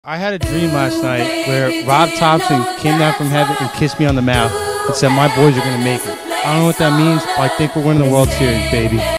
I had a dream last night where Rob Thomson came down from heaven and kissed me on the mouth and said, "My boys are going to make it." I don't know what that means, but I think we're winning the World Series, baby.